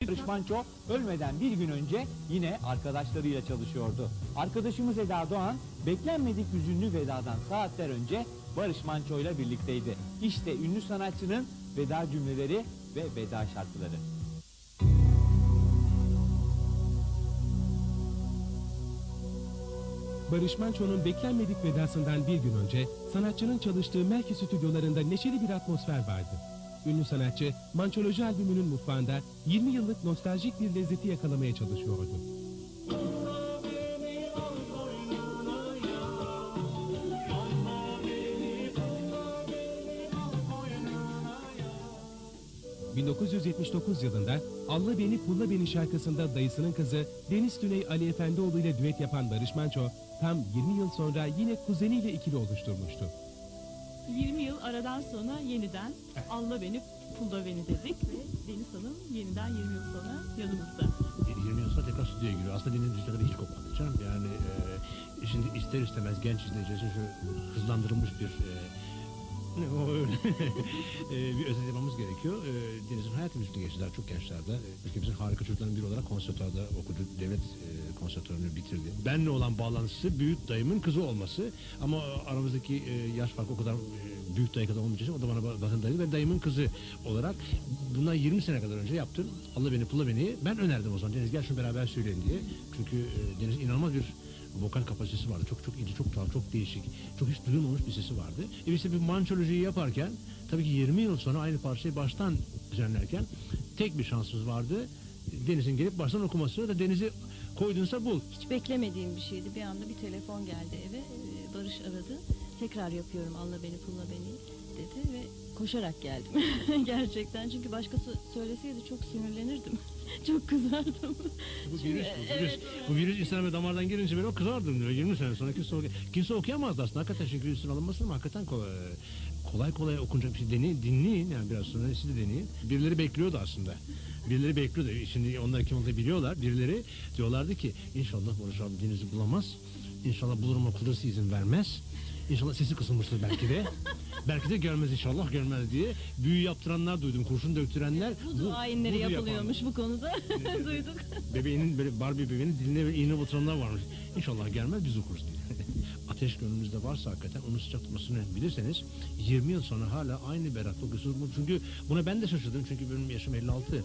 Barış Manço ölmeden bir gün önce yine arkadaşlarıyla çalışıyordu. Arkadaşımız Eda Doğan beklenmedik hüzünlü vedadan saatler önce Barış Manço ile birlikteydi. İşte ünlü sanatçının veda cümleleri ve veda şarkıları. Barış Manço'nun beklenmedik vedasından bir gün önce sanatçının çalıştığı Melki stüdyolarında neşeli bir atmosfer vardı. Ünlü sanatçı Mançoloji albümünün mutfağında 20 yıllık nostaljik bir lezzeti yakalamaya çalışıyordu. ...1979 yılında Alla Beni Pulla Beni şarkısında dayısının kızı Deniz Tüney Ali Efendioğlu ile düet yapan Barış Manço... ...tam 20 yıl sonra yine kuzeniyle ikili oluşturmuştu. 20 yıl aradan sonra yeniden Alla Beni Pulla Beni dedik ve Deniz Hanım yeniden 20 yıl sonra yanımızda. 20 yıl sonra tekrar stüdyoya giriyor. Aslında dinlediğiniz müzikleri hiç kopmadı canım. Yani şimdi ister istemez genç izleyiciler için şu hızlandırılmış bir bir özet yapmamız gerekiyor. Deniz'in hayat müziğine geçti daha çok gençlerde. Ülkemizin harika çocuklarının biri olarak konservatuvarda okudu. Devlet konservatuvarını bitirdi. Benle olan bağlantısı büyük dayımın kızı olması. Ama aramızdaki yaş farkı o kadar büyük dayı kadar olmayacak için o da bana bakın dayı ve dayımın kızı olarak bundan 20 sene kadar önce yaptım. Alla Beni Pulla Beni ben önerdim o zaman. Deniz gel şunu beraber söyleyin diye. Çünkü Deniz inanılmaz bir vokal kapasitesi vardı. Çok ince, çok tuhaf, çok değişik. Çok hiç duyulmamış bir sesi vardı. Biz bir mançolojiyi yaparken tabii ki 20 yıl sonra aynı parçayı baştan düzenlerken tek bir şansımız vardı. Deniz'in gelip baştan okuması da Deniz'i koydunsa bul. Hiç beklemediğim bir şeydi. Bir anda bir telefon geldi eve. Barış aradı. Tekrar yapıyorum Alla Beni Pulla Beni dedi ve koşarak geldim. Gerçekten çünkü başkası söyleseydi çok sinirlenirdim. Çok kızardım. Bu virüs insana damardan girince böyle kızardım diyor. 20 sene sonra kimse okuyamazdı aslında. Hakikaten çünkü virüsün alınması ama hakikaten kolay okunacak bir şey. Dinleyin yani biraz sonra siz de deneyin. Birileri bekliyordu aslında. Birileri bekliyordu. Şimdi onlar kim olduğunu biliyorlar. Birileri diyorlardı ki inşallah Barış abi Deniz'i bulamaz. İnşallah bulur ama kudresi izin vermez. İnşallah sesi kısılmıştır belki de. Belki de görmez inşallah görmez diye büyü yaptıranlar duydum. Kurşun döktürenler. Bu ayinleri yapılıyormuş bu konuda. Duyduk. Bebeğinin böyle Barbie bebeğinin diline ve iğne batıranlar varmış. İnşallah gelmez biz okuruz diye. Ateş gönlümüzde varsa hakikaten onun sıcak tutmasını bilirseniz 20 yıl sonra hala aynı berat okuyorsunuz. Çünkü buna ben de şaşırdım. Çünkü benim yaşım 56.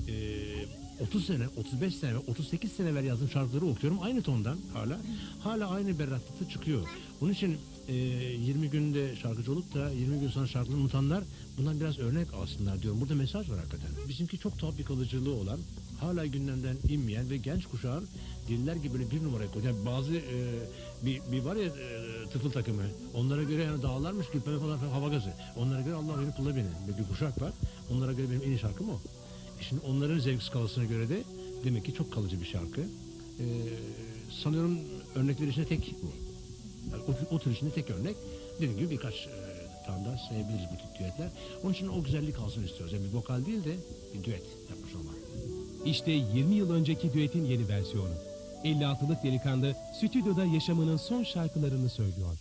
30 sene, 35 sene ve 38 sene evvel yazdığım şarkıları okuyorum. Aynı tondan hala aynı berraklıkta çıkıyor. Onun için 20 günde şarkıcı olup da 20 gün sonra şarkıları unutanlar bundan biraz örnek alsınlar diyorum. Burada mesaj var hakikaten. Bizimki çok tuhaf bir kalıcılığı olan, hala gündemden inmeyen ve genç kuşağın diller gibi böyle bir numara koyuyor. Yani bazı bir var ya tıfıl takımı. Onlara göre yani dağlarmış gülpeme falan hava gazı. Onlara göre Allah beni pulla beni. Bir kuşak var. Onlara göre benim en iyi şarkım o. Şimdi onların zevk skalasına göre de demek ki çok kalıcı bir şarkı. Sanıyorum örnekler içinde tek bu. Yani o tür içinde tek örnek. Dediğim gibi birkaç tane daha sayabiliriz bu tip düetler. Onun için o güzellik kalsın istiyoruz. Yani bir vokal değil de bir düet yapmış olmak. İşte 20 yıl önceki düetin yeni versiyonu. 56'lık delikanlı stüdyoda yaşamının son şarkılarını söylüyor.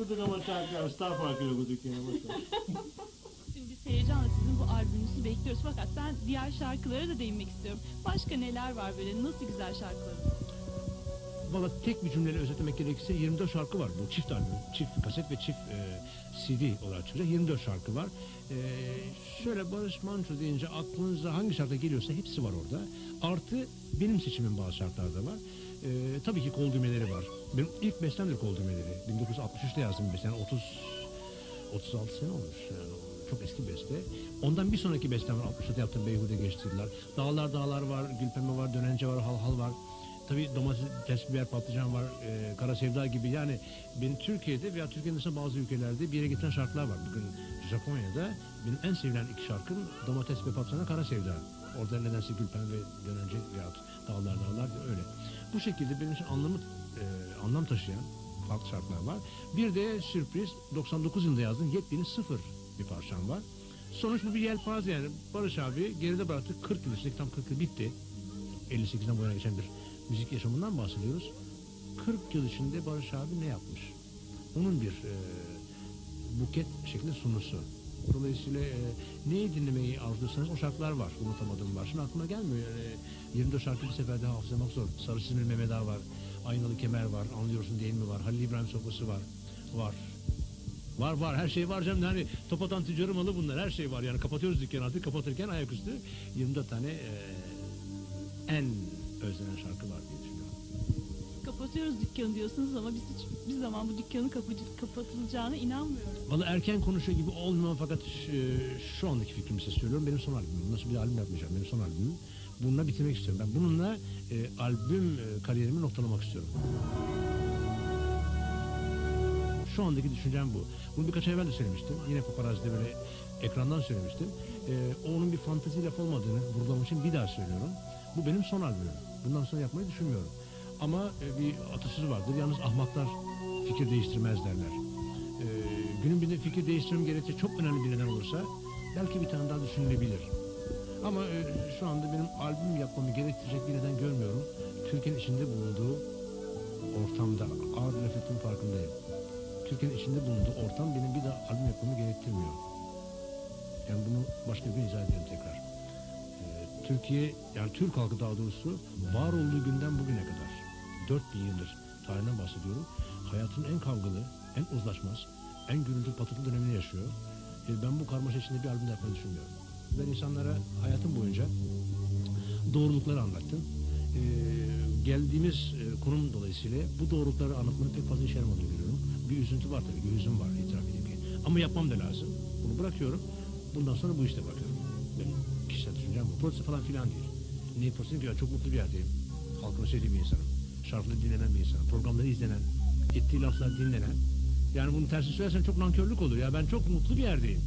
okuduk ama şarkı star farkıyla okuduk yani. Şimdi biz heyecanla sizin bu albümünüzü bekliyoruz. Fakat ben diğer şarkılara da değinmek istiyorum. Başka neler var böyle? Nasıl güzel şarkılarınız? Valla tek bir cümleyle özetlemek gerekirse 24 şarkı var. Bu çift albüm, çift kaset ve çift CD olarak çıkacak. 24 şarkı var. Şöyle Barış Manço deyince aklınıza hangi şarkı geliyorsa hepsi var orada. Artı benim seçimim bazı şarkılarda var. Tabii ki kol düğmeleri var. Benim ilk bestemdir kol düğmeleri. 1963'te yazdım bir beste. Yani 36 sene olmuş. Yani çok eski beste. Ondan bir sonraki bestem var. 60'ta yaptığım Beyhude Geçtiler. Dağlar dağlar var, Gülpembe var, Dönence var, Hal Hal var. Tabii domates, biber, patlıcan var, Kara Sevda gibi. Yani benim Türkiye'de veya Türkiye'nin dışında bazı ülkelerde bir yere getiren şarkılar var. Bugün Japonya'da benim en sevilen iki şarkım Domates ve Patlıcan, Kara Sevda. Orada nedense Gülpembe ve Dönence veya Dağlar Dağlar öyle. Bu şekilde benim için anlam taşıyan farklı şarkılar var. Bir de sürpriz 99 yılında yazdım yepyeni sıfır bir parçam var. Sonuç bu bir yelpaze yani. Barış abi geride bıraktı 40 yıl içinde tam 40 yıl bitti. 58'den bu yana geçen bir müzik yaşamından bahsediyoruz. 40 yıl içinde Barış abi ne yapmış? Onun bir buket şeklinde sunusu. Dolayısıyla neyi dinlemeyi arzuluyorsanız o şarkılar var. Unutamadığım var. Şimdi aklıma gelmiyor. 24 şarkı bir seferde hafızlamak zor. Sarı Sinir Mehmet Ağa var. Aynalı Kemer var. Anlıyorsun değil mi var. Halil İbrahim Sofrası var. Var. Her şey var canım. Yani top atan tüccarı malı bunlar. Her şey var. Yani kapatıyoruz dükkanı artık. Kapatırken ayaküstü 24 tane en özlenen şarkı var diye düşünüyorum. Kapatıyoruz dükkanı diyorsunuz ama biz hiçbir zaman bu dükkanın kapatılacağına inanmıyorum. Vallahi erken konuşuyor gibi olmuyor fakat şu andaki fikrimi size söylüyorum. Benim son albümüm. Nasıl bir albüm yapmayacağım. Benim son albümüm. Bununla bitirmek istiyorum. Ben bununla albüm kariyerimi noktalamak istiyorum. Şu andaki düşüncem bu. Bunu birkaç ay evvel de söylemiştim. Yine Paparazzi'de böyle ekrandan söylemiştim. Onun bir fantezi laf olmadığını vurgulamak için bir daha söylüyorum. Bu benim son albümüm. Bundan sonra yapmayı düşünmüyorum. Ama bir atasözü vardır. Yalnız ahmaklar fikir değiştirmez derler. Günün birinde fikir değiştirmem gerekecek çok önemli bir neden olursa belki bir tane daha düşünülebilir. Ama şu anda benim albüm yapmamı gerektirecek bir neden görmüyorum. Türkiye'nin içinde bulunduğu ortamda ağır bir laf ettiğim farkındayım. Türkiye'nin içinde bulunduğu ortam benim bir daha albüm yapmamı gerektirmiyor. Yani bunu başka bir gün izah edelim tekrar. Türkiye, yani Türk halkı daha doğrusu var olduğu günden bugüne kadar 4000 yıldır tarihinden bahsediyorum. Hayatın en kavgalı, en uzlaşmaz, en gürültü patırtı dönemini yaşıyor. Ben bu karmaşa içinde bir albüm yapmayı düşünmüyorum. Ben insanlara hayatım boyunca doğrulukları anlattım. Geldiğimiz konum dolayısıyla bu doğrulukları anlatmanın pek fazla işe yaramadığını görüyorum. Bir üzüntü var tabii, bir hüzün var itiraf edeyim ki. Ama yapmam da lazım. Bunu bırakıyorum. Bundan sonra bu işte bırakıyorum. Benim kişisel düşüncem bu. Proteste falan filan değil. Niye proteste ki? Çok mutlu bir yerdeyim. Halkını sevdiğim bir insanım. Şarkıları dinlenen bir insanım. Programları izlenen, ettiği laflar dinlenen. Yani bunun tersini söylersen çok nankörlük olur ya. Ben çok mutlu bir yerdeyim.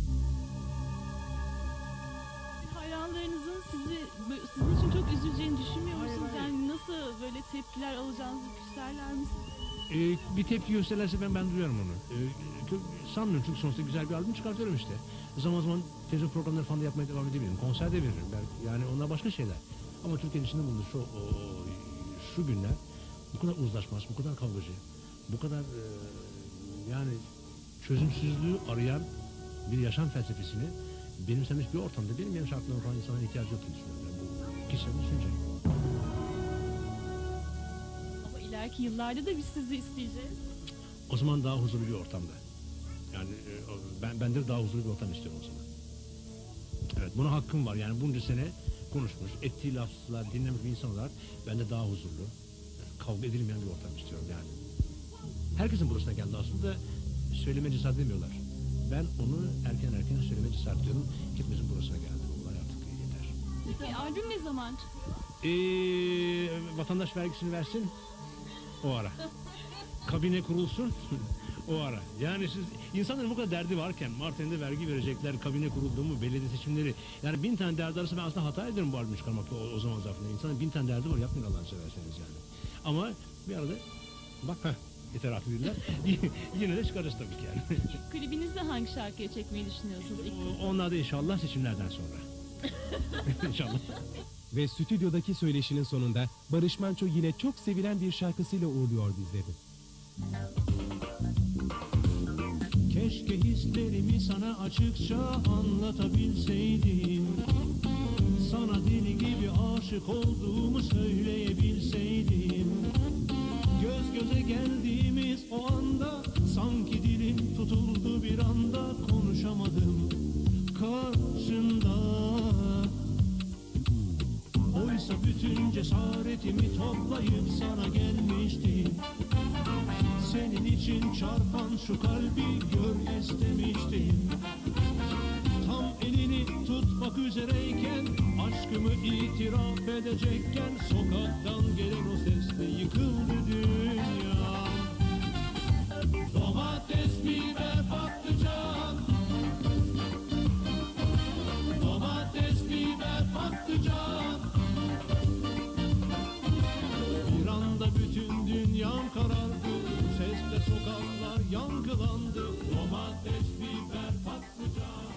Hayranlarınızın sizin için çok üzüleceğini düşünmüyor musunuz? Hayır. Yani nasıl böyle tepkiler alacağınızı küserler misiniz? Bir tepki gösterirse ben duyarım onu. Sanmıyorum çünkü sonuçta güzel bir albüm çıkartıyorum işte. Zaman zaman televizyon programları falan da yapmaya devam edebilirim. Konser de veririm belki. Yani onlar başka şeyler. Ama Türkiye'nin içinde bulunduğu şu günler bu kadar uzlaşmaz, bu kadar kavgacı, bu kadar yani çözümsüzlüğü arayan bir yaşam felsefesini benimsemiş bir ortamda benim şarkılarım falan insanlara ihtiyacı yok diye düşünüyorum. Yani bu kişisel düşünce. Ama ileriki yıllarda da biz sizi isteyeceğiz. O zaman daha huzurlu bir ortamda. Yani ben de daha huzurlu bir ortam istiyorum o zaman. Evet, buna hakkım var. Yani bunca sene konuşmuş, ettiği laflar dinlemiş bir insan olarak ben de daha huzurlu, kavga edilmeyen bir ortam istiyorum yani. Herkesin burasına geldi aslında, söyleme cesaret edemiyorlar. Ben onu erken söyleme cesaret ediyorum. Hepimizin burasına geldi. Olay artık yeter. Peki albüm ne zaman çıkıyor? Vatandaş vergisini versin, o ara. Kabine kurulsun, o ara. Yani siz insanların bu kadar derdi varken Mart ayında vergi verecekler, kabine kuruldu mu, belediye seçimleri. Yani 1000 tane derdi arasında ben aslında hata ederim bu albümü çıkarmakta o zaman zarfında. İnsanın 1000 tane derdi var, yapmayın Allah'ını severseniz yani. Ama bir arada bak yeter artık dediler. Yine de çıkarız tabii ki yani. Klibinizde hangi şarkıya çekmeyi düşünüyorsunuz? Onlar da inşallah seçimlerden sonra. İnşallah. Ve stüdyodaki söyleşinin sonunda Barış Manço yine çok sevilen bir şarkısıyla uğurluyor bizleri. Keşke hislerimi sana açıkça anlatabilseydim. Sana deli gibi aşık olduğumu söyleyebilseydim. Göz göze geldiğimiz o anda sanki dilim tutuldu bir anda, konuşamadım karşında. Oysa bütün cesaretimi toplayıp sana gelmiştim. Senin için çarpan şu kalbi gör istemiştim. Tam elini tutmak üzereyken, aşkımı itiraf edecekken, sokaktan gelen o sesle yıkıldı dünya. Domates, biber, patlıcan. Domates, biber, patlıcan. Bir anda bütün dünyam karardı. Sesle sokaklar yankılandı. Domates, biber, patlıcan.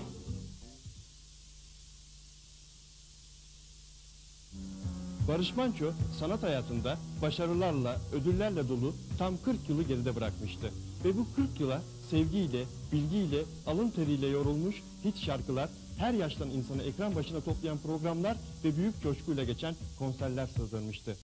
Barış Manço sanat hayatında başarılarla, ödüllerle dolu tam 40 yılı geride bırakmıştı. Ve bu 40 yıla sevgiyle, bilgiyle, alın teriyle yorulmuş hit şarkılar, her yaştan insanı ekran başına toplayan programlar ve büyük coşkuyla geçen konserler sığdırmıştı.